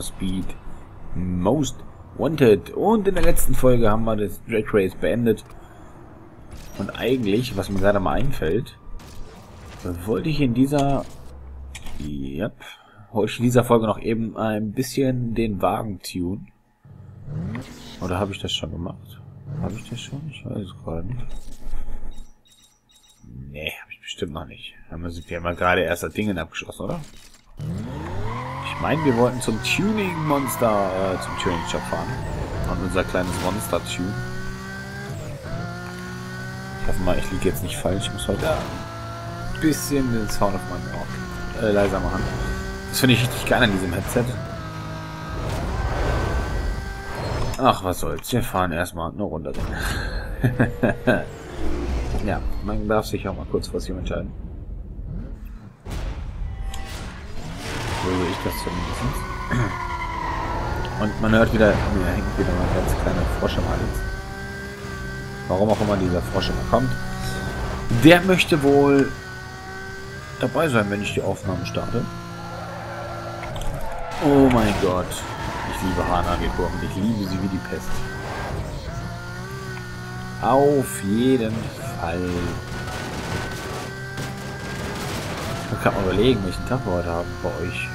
Speed Most Wanted. Und in der letzten Folge haben wir das Drag Race beendet. Und eigentlich, was mir gerade mal einfällt, wollte ich in dieser Folge noch eben ein bisschen den Wagen tunen. Oder habe ich das schon gemacht? Habe ich das schon? Ich weiß es gerade nicht. Nee, habe ich bestimmt noch nicht. Wir haben ja gerade erst das Ding abgeschlossen, oder? Ich meine, wir wollten zum Tuning-Monster, zum Tuning-Shop fahren. Und unser kleines Monster tunen. Ich hoffe mal, ich liege jetzt nicht falsch. Ich muss heute ein bisschen den Sound auf meinem Ohr leiser machen. Das finde ich richtig geil an diesem Headset. Ach, was soll's. Wir fahren erstmal eine Runde drin. Ja, man darf sich auch mal kurzfristig entscheiden. So sehe ich das zumindest. Und man hört wieder, mir hängt wieder mal ein ganz kleiner Frosch im Hals. Warum auch immer dieser Frosch immer kommt. Der möchte wohl dabei sein, wenn ich die Aufnahmen starte. Oh mein Gott. Ich liebe Haarnagelkurven. Ich liebe sie wie die Pest. Auf jeden Fall. Ich kann mal überlegen, welchen Tag wir heute haben bei euch.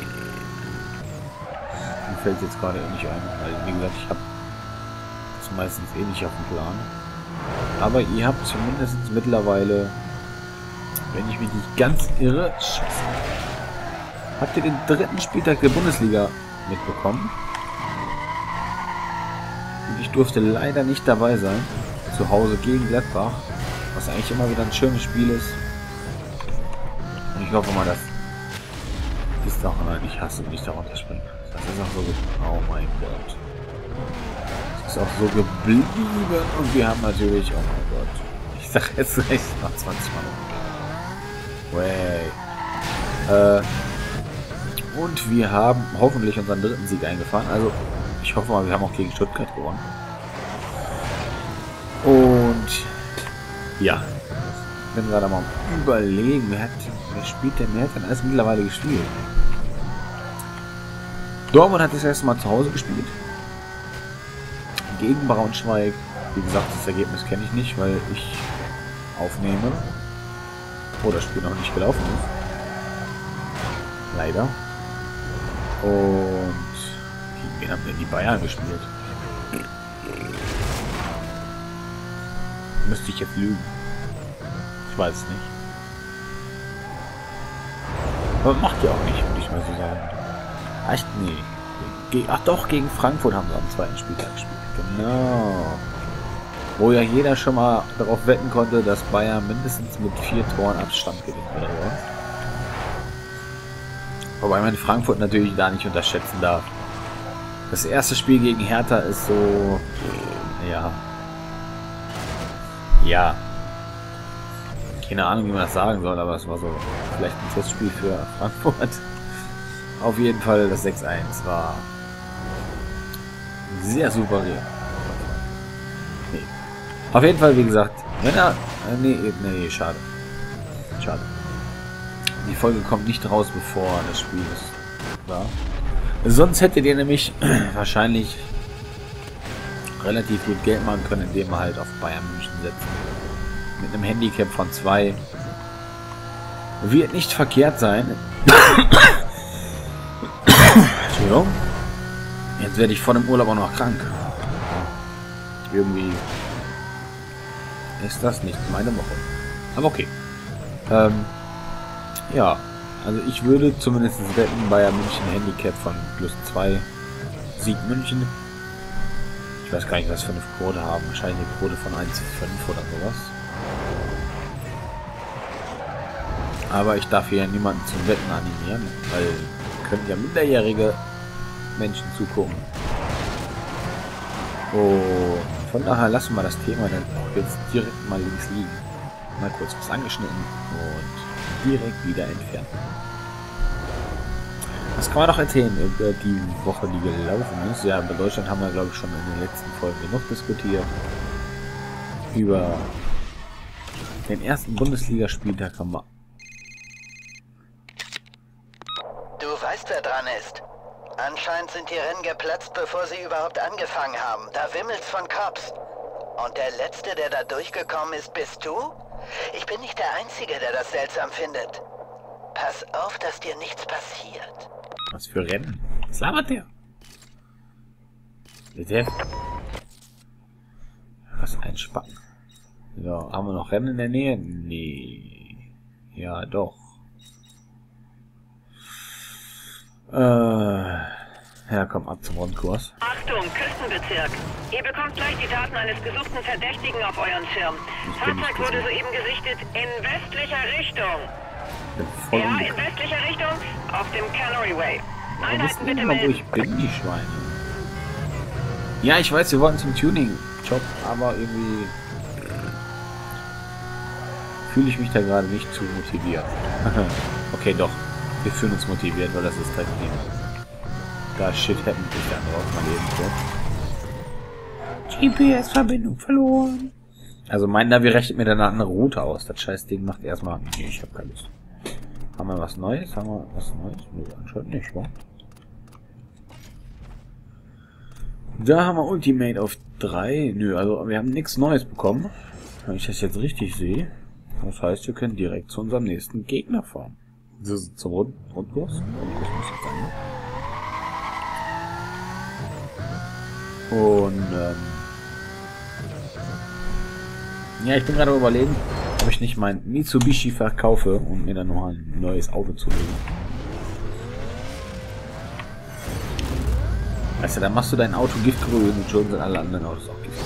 Mir fällt jetzt gerade nicht ein, weil wie gesagt, ich habe das meistens eh nicht auf dem Plan. Aber ihr habt zumindest mittlerweile, wenn ich mich nicht ganz irre, habt ihr den dritten Spieltag der Bundesliga mitbekommen. Und ich durfte leider nicht dabei sein. Zu Hause gegen Gladbach. Was eigentlich immer wieder ein schönes Spiel ist. Und ich hoffe mal, dass ist auch ich hasse nicht darunter springen. Das ist auch so. Oh mein Gott. Das ist auch so geblieben. Und wir haben natürlich. Oh mein Gott. Ich sag jetzt recht nach 20 Mal. Way. Und wir haben hoffentlich unseren dritten Sieg eingefahren. Also, ich hoffe mal, wir haben auch gegen Stuttgart gewonnen. Und ja, ich bin gerade mal überlegen, wer spielt denn? Wer hat denn alles mittlerweile gespielt? Dortmund hat das erste Mal zu Hause gespielt. Gegen Braunschweig. Wie gesagt, das Ergebnis kenne ich nicht, weil ich aufnehme. Oh, das Spiel noch nicht gelaufen ist. Leider. Und gegen wen haben denn die Bayern gespielt? Müsste ich jetzt lügen. Ich weiß es nicht. Aber macht ja auch nicht, würde ich mal so sagen. Echt? Nee. Ach doch, gegen Frankfurt haben sie am zweiten Spieltag gespielt. Genau. Wo ja jeder schon mal darauf wetten konnte, dass Bayern mindestens mit 4 Toren Abstand gewinnt oder was. Wobei man Frankfurt natürlich da nicht unterschätzen darf. Das erste Spiel gegen Hertha ist so... Ja. Keine Ahnung, wie man das sagen soll, aber es war so vielleicht ein Testspiel für Frankfurt. Auf jeden Fall das 6-1 war sehr souverän. Nee. Auf jeden Fall, wie gesagt, wenn er... Nee, schade. Schade. Die Folge kommt nicht raus, bevor das Spiel ist. War. Sonst hättet ihr nämlich wahrscheinlich relativ gut Geld machen können, indem wir halt auf Bayern München setzen. Mit einem Handicap von 2. Wird nicht verkehrt sein. Entschuldigung. Jetzt werde ich vor dem Urlaub auch noch krank. Irgendwie ist das nicht meine Woche. Aber okay. Ja, also ich würde zumindest wetten, Bayern München Handicap von +2. Sieg München. Ich weiß gar nicht, was für eine Quote haben. Wahrscheinlich eine Quote von 1:5 oder sowas. Aber ich darf hier niemanden zum Wetten animieren, weil können ja minderjährige Menschen zugucken. Und von daher lassen wir das Thema dann auch jetzt direkt mal links liegen. Mal kurz was angeschnitten und direkt wieder entfernen. Was kann man noch erzählen über die Woche, die gelaufen ist? Ja, bei Deutschland haben wir, glaube ich, schon in den letzten Folgen genug diskutiert. Über den ersten Bundesligaspieltag haben wir... Du weißt, wer dran ist. Anscheinend sind die Rennen geplatzt, bevor sie überhaupt angefangen haben. Da wimmelt's von Cops. Und der Letzte, der da durchgekommen ist, bist du? Ich bin nicht der Einzige, der das seltsam findet. Pass auf, dass dir nichts passiert. Was für Rennen? Was labert der? Bitte? Was ein Spacken. Ja, haben wir noch Rennen in der Nähe? Nee. Ja, doch. Ja, komm, ab zum Rundkurs. Achtung, Küstenbezirk. Ihr bekommt gleich die Daten eines gesuchten Verdächtigen auf euren Schirm. Fahrzeug wurde soeben gesichtet in westlicher Richtung. Ja, in westlicher Richtung auf dem Canary Way. Einheiten bitte melden. Wo ich bin, die Schweine. Ja, ich weiß, wir wollten zum Tuning-Job, aber irgendwie fühle ich mich da gerade nicht zu motiviert. Okay, doch. Wir fühlen uns motiviert, weil das ist direkt da shit happen ich dann drauf mal eben so. GPS-Verbindung verloren. Also mein Navi rechnet mir dann eine andere Route aus. Das scheiß Ding macht erstmal. Nee, ich hab keine Lust. Haben wir was Neues? Haben wir was Neues? Nö, anscheinend nicht, wa? Da haben wir Ultimate auf 3. Nö, also wir haben nichts Neues bekommen. Wenn ich das jetzt richtig sehe. Das heißt, wir können direkt zu unserem nächsten Gegner fahren. Zum Rundkurs? Rundkurs muss das sein, ne? Und, ja, ich bin gerade überlegen, ob ich nicht mein Mitsubishi verkaufe, um mir dann noch ein neues Auto zu legen. Weißt du, dann machst du dein Auto giftgrün und schon sind alle anderen Autos auch giftgrün.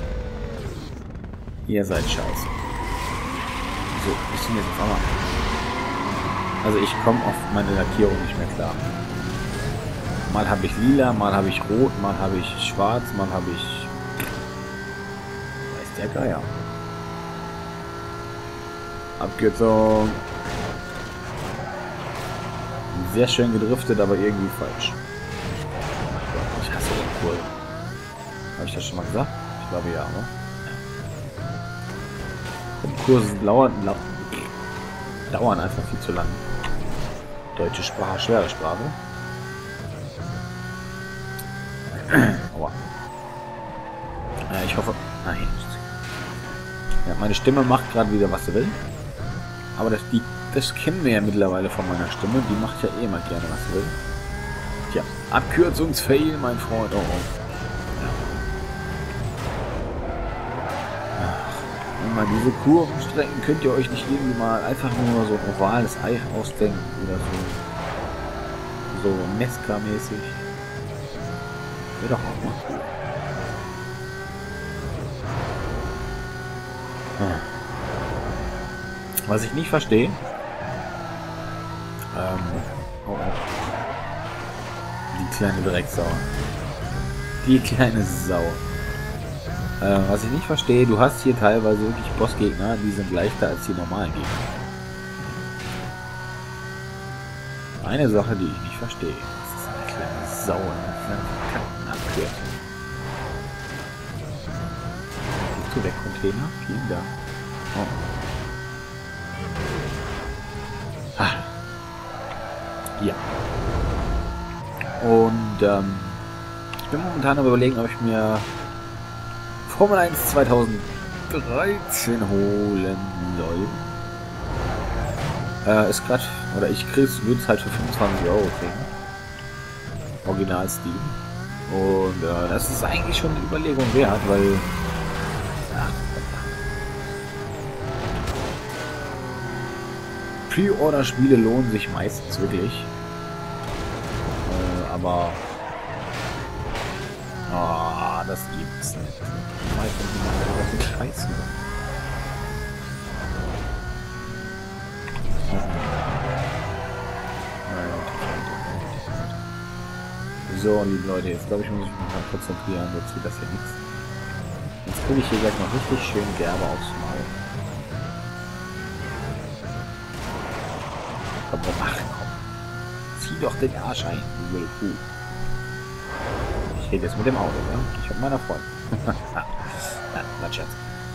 Ihr seid scheiße. So, was sind jetzt auf einmal? Also ich komme auf meine Lackierung nicht mehr klar. Mal habe ich lila, mal habe ich rot, mal habe ich schwarz, mal habe ich... Weiß der Geier. Abkürzung. Sehr schön gedriftet, aber irgendwie falsch. Ich hasse den Kohl. Habe ich das schon mal gesagt? Ich glaube ja, ne? Kurse dauern einfach viel zu lang. Deutsche Sprache, schwere Sprache. Aua. Ich hoffe... Nein. Ja, meine Stimme macht gerade wieder, was sie will. Aber das kennen wir ja mittlerweile von meiner Stimme. Die macht ja eh mal gerne, was sie will. Tja, Abkürzungsfail, mein Freund. Oh, oh. Mal diese Kurvenstrecken könnt ihr euch nicht irgendwie mal einfach nur so ein ovales Ei ausdenken oder so Nesca-mäßig. Wäre doch auch mal cool. Was ich nicht verstehe, die kleine Drecksau. Die kleine Sau. Was ich nicht verstehe, du hast hier teilweise wirklich Bossgegner, die sind leichter als die normalen Gegner. Eine Sache, die ich nicht verstehe, das ist eine kleine Sau, eine verkackte Abkürzung. Bist du weg, Container? Vielen Dank. Oh. Ah. Ja. Und ich bin momentan am Überlegen, ob ich mir Formel 1 2013 holen soll. Ist gerade, oder ich würde es halt für 25 Euro kriegen. Original Steam. Und das ist eigentlich schon eine Überlegung wert, weil... Ja, Pre-Order-Spiele lohnen sich meistens wirklich. Aber... Ah, das gibt's nicht. Scheiße. So, liebe Leute, jetzt glaube ich, muss ich mich mal konzentrieren, sonst wird das hier nichts. Jetzt kriege ich hier gleich noch richtig schön Gerbe aufs Maul. Komm, ach komm. Zieh doch den Arsch ein, du blöde Kuh. Ich rede jetzt mit dem Auto, ne? Ich hab meiner Freundin. Na, Scherz.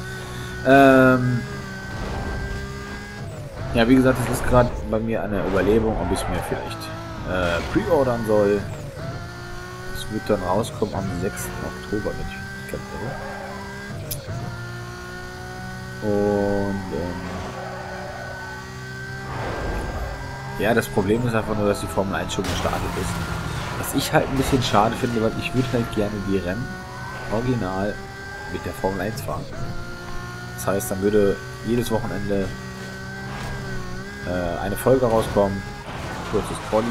Ja, wie gesagt, es ist gerade bei mir eine Überlegung, ob ich es mir vielleicht pre-ordern soll. wird dann rauskommen am 6. Oktober, wenn ich mich nicht ganz irre. Und ja, das Problem ist einfach nur, dass die Formel 1 schon gestartet ist. Was ich halt ein bisschen schade finde, weil ich würde halt gerne die Rennen original mit der Formel 1 fahren. Das heißt, dann würde jedes Wochenende eine Folge rauskommen. Kurzes Quali.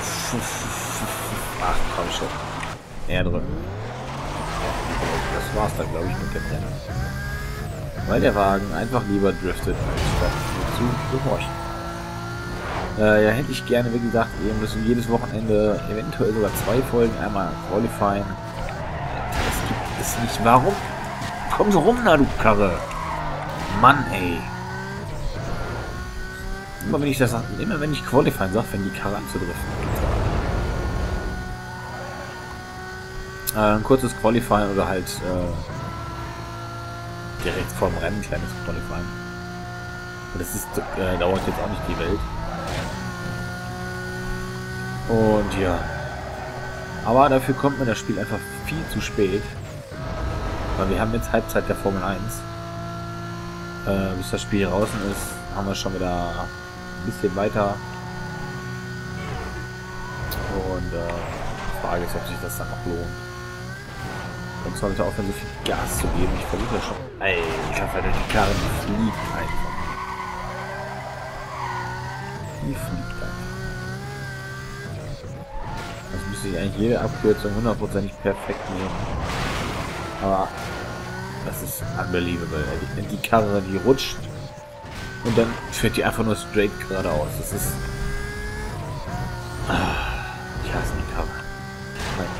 Ach, komm schon. Näher drücken. Das war's dann, glaube ich, mit dem Rennen. Weil der Wagen einfach lieber driftet, als statt zu gehorchen. Ja, hätte ich gerne, wie gesagt, eben das jedes Wochenende, eventuell sogar 2 Folgen, einmal Qualifying. Das gibt es nicht. Warum? Komm so rum, da, du Karre. Mann, ey. Immer wenn ich das sage, immer wenn ich Qualifying sage, fängt die Karre an zu driften. Ein kurzes Qualifying oder halt direkt vorm Rennen, kleines Qualifying. Das ist, dauert jetzt auch nicht die Welt. Und ja. Aber dafür kommt mir das Spiel einfach viel zu spät. Weil wir haben jetzt Halbzeit der Formel 1. Bis das Spiel draußen ist, haben wir schon wieder ein bisschen weiter. Und die Frage ist, ob sich das dann noch lohnt. Und zwar bitte aufhören, so viel Gas zu geben. Ich versuche ja schon. Alter, die Karre fliegt einfach. Die fliegt einfach. Das müsste ich eigentlich jede Abkürzung hundertprozentig perfekt nehmen. Aber das ist unbelievable. Die Karre, die rutscht und dann fährt die einfach nur straight geradeaus. Das ist... ich hasse die Karre. Nein.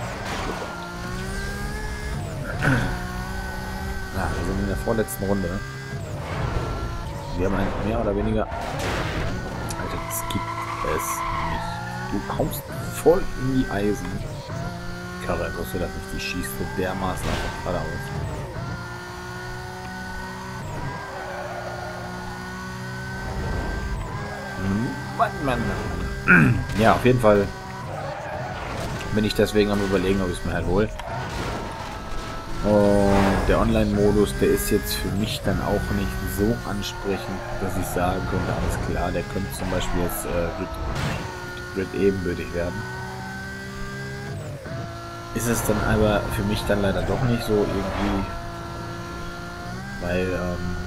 Ja, wir sind in der vorletzten Runde. Wir haben ein mehr oder weniger... Alter, das gibt es nicht. Du kommst voll in die Eisen. Karre, wusste das nicht, die schießt so dermaßen einfach geradeaus. Mann. Ja, auf jeden Fall bin ich deswegen am Überlegen, ob ich es mir halt hole. Und der Online-Modus, der ist jetzt für mich dann auch nicht so ansprechend, dass ich sagen könnte, alles klar, der könnte zum Beispiel jetzt Grid ebenbürtig werden. Ist es dann aber für mich dann leider doch nicht so irgendwie, weil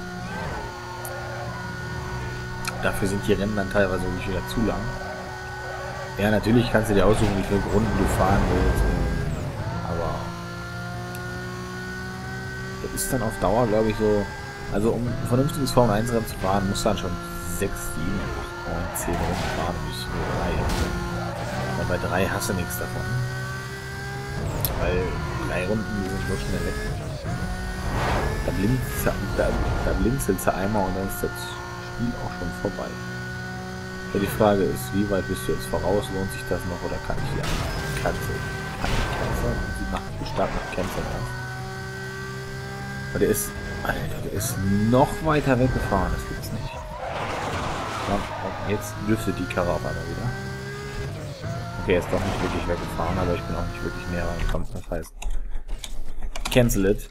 dafür sind die Rennen dann teilweise wirklich wieder zu lang. Ja, natürlich kannst du dir aussuchen, wie viele Runden du fahren willst, aber das ist dann auf Dauer, glaube ich, so, also um ein vernünftiges Formel 1 Rennen zu fahren, musst du dann schon 6, 7, 8, 9, 10 Runden fahren, bis nur 3. Weil bei 3 hast du nichts davon. Weil 3 Runden, die sind so schnell weg. Da blinzelst du einmal und dann ist das Spiel auch schon vorbei. Ja, die Frage ist, wie weit bist du jetzt voraus? Lohnt sich das noch oder kann ich hier canceln? Kann ich canceln? Und sie macht die Start nach canceln erst. Aber der ist, Alter, der ist noch weiter weggefahren. Das gibt's nicht. Und jetzt driftet die Karre auf einmal wieder. Okay, er ist doch nicht wirklich weggefahren, aber ich bin auch nicht wirklich näher rangekommen. Das heißt, cancel it.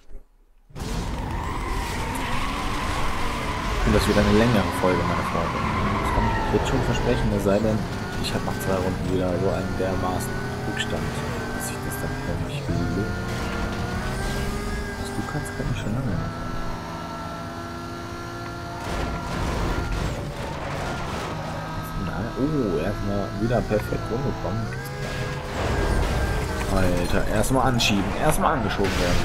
Und das wird eine längere Folge, meine Freunde. Das kann ich jetzt schon versprechen, es sei denn, ich habe nach 2 Runden wieder so einen dermaßen Rückstand, dass ich das dann für mich lohnt. Was du kannst, kann ich schon lange nicht. Oh, erstmal wieder perfekt rumgekommen. Alter, erstmal anschieben, erstmal angeschoben werden.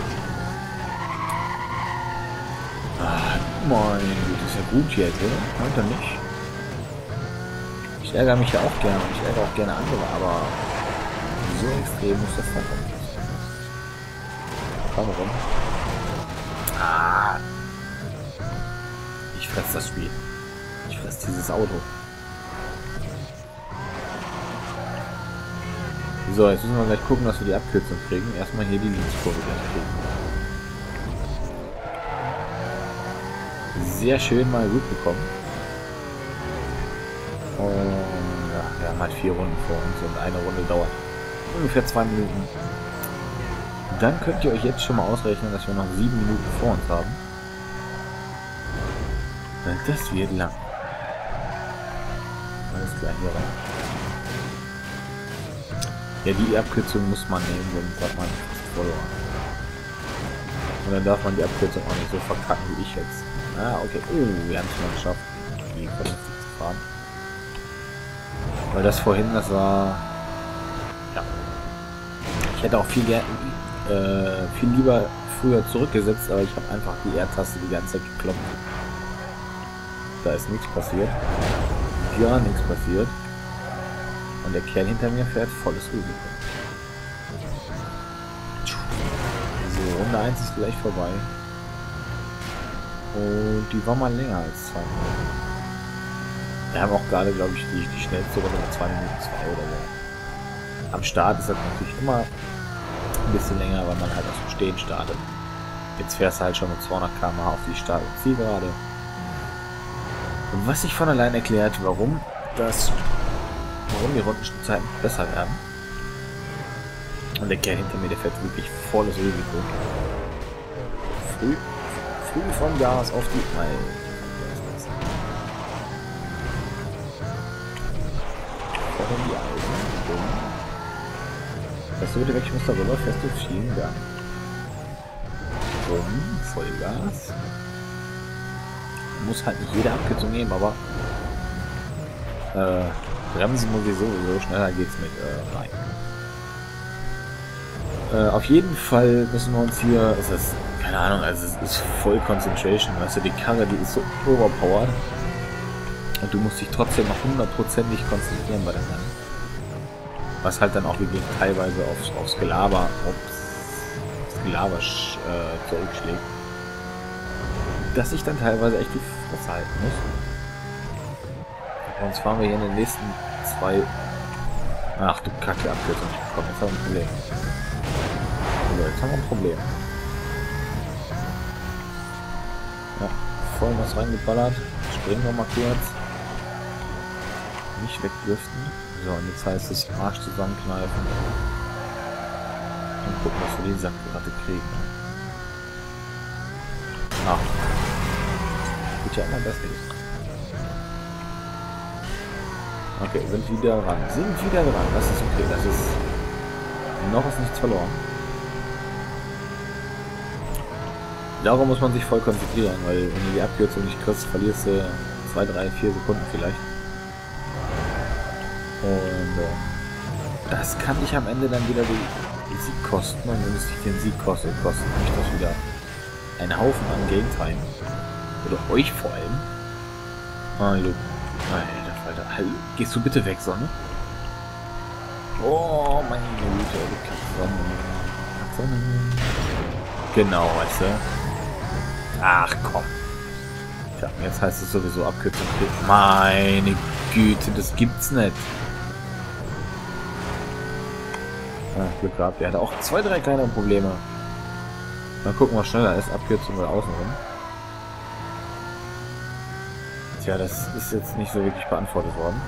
Ah, mein Gott, ist ja gut jetzt, oder? Meint er nicht? Ich ärgere mich ja auch gerne, ich ärgere auch gerne andere, aber so extrem muss das dann kommen. Komm rum. Ah. Ich fress das Spiel. Ich fress dieses Auto. So, jetzt müssen wir gleich gucken, dass wir die Abkürzung kriegen. Erstmal hier die Linkskurve gleich kriegen. Sehr schön mal gut bekommen. Und ja, wir haben halt 4 Runden vor uns und eine Runde dauert ungefähr 2 Minuten. Dann könnt ihr euch jetzt schon mal ausrechnen, dass wir noch 7 Minuten vor uns haben. Das wird lang. Alles klar, hier rein. Ja, die Abkürzung muss man nehmen, sonst hat man verloren. Und dann darf man die Abkürzung auch nicht so verkacken wie ich jetzt. Ah, okay. Wir haben es mal geschafft, die vernünftig zu fahren. Weil das vorhin, das war... Ja. Ich hätte auch viel lieber früher zurückgesetzt, aber ich habe einfach die R-Taste die ganze Zeit geklopft. Da ist nichts passiert. Gar nichts passiert. Und der Kerl hinter mir fährt volles Risiko. So, Runde 1 ist gleich vorbei. Und die war mal länger als 2 Minuten. Wir haben auch gerade, glaube ich, die schnellste Runde mit 2 Minuten 2 oder so. Am Start ist das natürlich immer ein bisschen länger, weil man halt aus dem Stehen startet. Jetzt fährst du halt schon mit 200 km/h auf die Start- und Zielgerade. Was sich von allein erklärt, warum die Rundenzeiten besser werden. Und der Kerl hinter mir, der fährt wirklich volles Risiko. Früh vom Gas auf die... Die Eisen. Fährst du bitte weg, ich muss darüber, fährst du vielen Dank. Vollgas. Muss halt nicht jede Abkürzung nehmen, aber bremsen muss ich sowieso, schneller geht's mit rein. Auf jeden Fall müssen wir uns hier, es ist, keine Ahnung, also es ist voll Concentration, weißt du, die Karre, die ist so overpowered und du musst dich trotzdem noch 100%ig konzentrieren bei dem Rennen. Was halt dann auch wirklich teilweise aufs Gelaber, zurückschlägt. Dass ich dann teilweise echt die Fresse halten muss. Und jetzt fahren wir hier in den nächsten 2... Ach du Kacke, Abkürzung. Komm, jetzt haben wir ein Problem. So, jetzt haben wir ein Problem. Ja, voll was reingeballert. Springen wir mal kurz. Nicht wegdriften. So, und jetzt heißt es Arsch zusammenkneifen. Und gucken, was wir die Sackratte kriegen. Ach. Wird ja immer besser. Okay, sind wieder dran. Das ist okay. Das ist... Noch ist nichts verloren. Darum muss man sich voll konzentrieren, weil wenn du die Abkürzung nicht kriegst, verlierst du 2, 3, 4 Sekunden vielleicht. Und das kann dich am Ende dann wieder die Sieg kosten. Und wenn es dich den Sieg kostet mich das wieder einen Haufen an Game Time. Oder euch vor allem. Hallo. Alter, hallo. Gehst du bitte weg, Sonne? Oh, meine Güte, du Sonne. Genau, weißt du. Ach, komm. Tja, jetzt heißt es sowieso Abkürzung. Meine Güte, das gibt's nicht. Glück gehabt. Der hatte auch 2, 3 kleinere Probleme. Mal gucken, was schneller ist. Abkürzung oder außenrum. Tja, das ist jetzt nicht so wirklich beantwortet worden.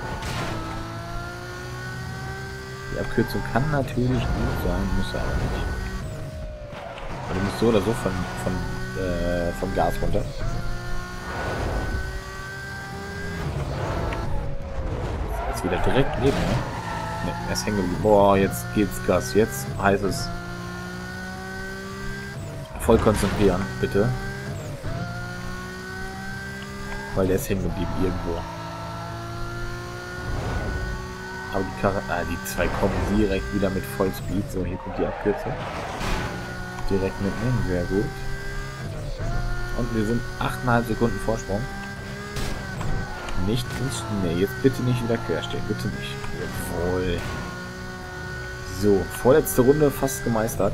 Die Abkürzung kann natürlich gut sein, muss aber nicht. Aber du musst so oder so vom Gas runter. Jetzt wieder direkt neben, ne? Ne, er ist hängen geblieben. Boah, jetzt geht's Gas. Jetzt heißt es voll konzentrieren, bitte. Weil der ist hängen geblieben irgendwo. Aber die Karre, die 2 kommen direkt wieder mit Vollspeed. So, hier kommt die Abkürzung. Direkt mitnehmen, sehr gut. Und wir sind 8,5 Sekunden Vorsprung. Nicht ins... Ne, jetzt bitte nicht wieder quer stehen, bitte nicht. Jawohl. So, vorletzte Runde fast gemeistert.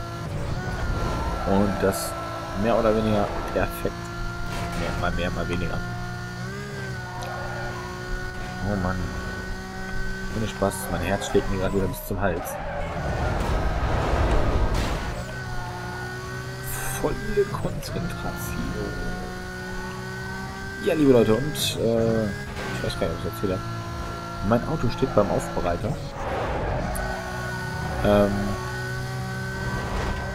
Und das mehr oder weniger perfekt. Mal mehr, mal weniger. Oh Mann. Ohne Spaß, mein Herz schlägt mir gerade wieder bis zum Hals. Volle Konzentration. Ja, liebe Leute, und ich weiß gar nicht, ob ich erzähle. Mein Auto steht beim Aufbereiter.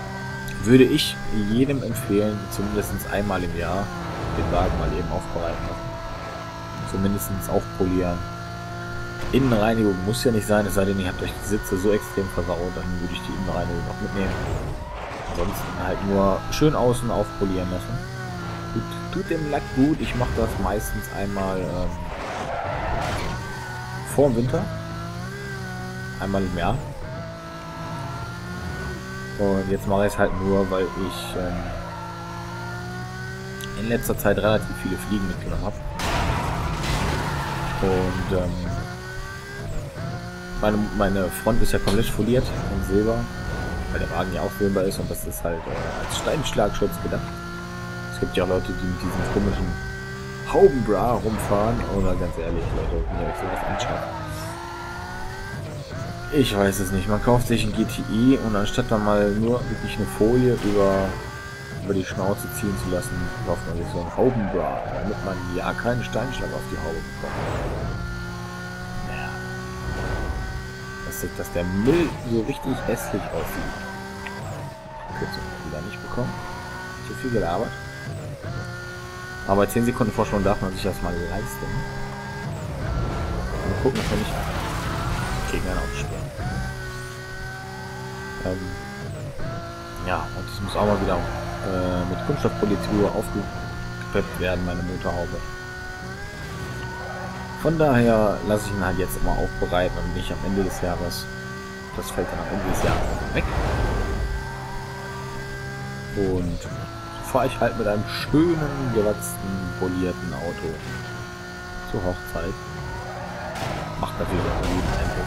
würde ich jedem empfehlen, zumindest einmal im Jahr den Wagen mal eben aufbereiten lassen. Zumindest aufpolieren. Innenreinigung muss ja nicht sein, es sei denn, ihr habt euch die Sitze so extrem versaut, dann würde ich die Innenreinigung auch mitnehmen. Ansonsten halt nur schön außen aufpolieren lassen. Tut dem Lack gut, ich mache das meistens einmal vor dem Winter. Einmal im Jahr. Und jetzt mache ich es halt nur, weil ich in letzter Zeit relativ viele Fliegen mitgenommen habe. Und meine Front ist ja komplett foliert in Silber, weil der Wagen ja auch silber ist und das ist halt als Steinschlagschutz gedacht. Es gibt ja auch Leute, die mit diesem komischen Haubenbra rumfahren. Oder ganz ehrlich, Leute, wenn ihr euch sowas anschaut. Ich weiß es nicht. Man kauft sich ein GTI und anstatt dann mal nur wirklich eine Folie über die Schnauze ziehen zu lassen, kauft man sich so ein Haubenbra, damit man ja keinen Steinschlag auf die Haube bekommt. Dass der Müll so richtig hässlich aussieht. Kürzung wieder nicht bekommen. Zu viel gelabert. Aber 10 Sekunden Vorsprung darf man sich das mal leisten. Mal gucken, dass wir nicht gegen einen aufsperren. Ja, und es muss auch mal wieder mit Kunststoffpolitur aufgepeppt werden, meine Motorhaube. Von daher lasse ich ihn halt jetzt immer aufbereiten und nicht am Ende des Jahres. Das fällt dann am Ende des Jahres weg. Und fahre ich halt mit einem schönen, gewachsenen, polierten Auto zur Hochzeit. Macht natürlich auch einen guten Eindruck.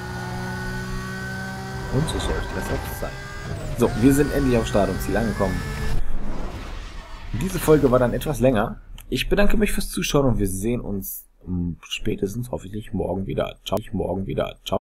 Und so soll es auch sein. So, wir sind endlich auf Start und Ziel angekommen. Diese Folge war dann etwas länger. Ich bedanke mich fürs Zuschauen und wir sehen uns spätestens hoffentlich morgen wieder. Ciao.